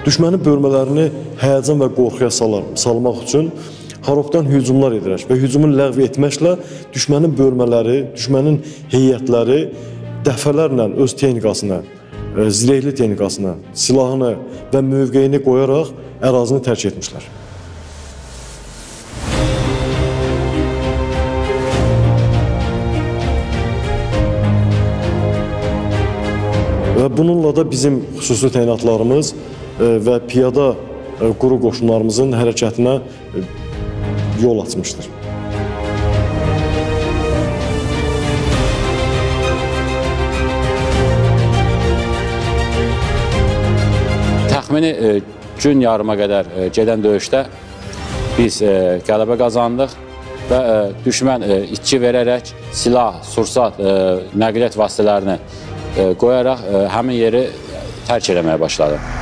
Düşmənin bölmələrini həyəcan və qorxuya salmaq üçün Harovdan hücumlar edirək və hücumu ləğv etməklə düşmənin bölmələri, düşmənin heyətləri dəfələrlə öz texnikasına, zirehli texnikasına, silahını və mövqeyini qoyaraq ərazini tərk etmişlər. Və bununla da bizim xüsusi təyinatlarımız və piyada quru qoşunlarımızın hərəkətinə yol açmışdır. Təxmini gün yarıma qədər gedən döyüşdə biz qələbə qazandıq və düşmən itki verərək silah, sursat, nəqliyyat vasitələrini qoyaraq həmin yeri tərk eləməyə başladı.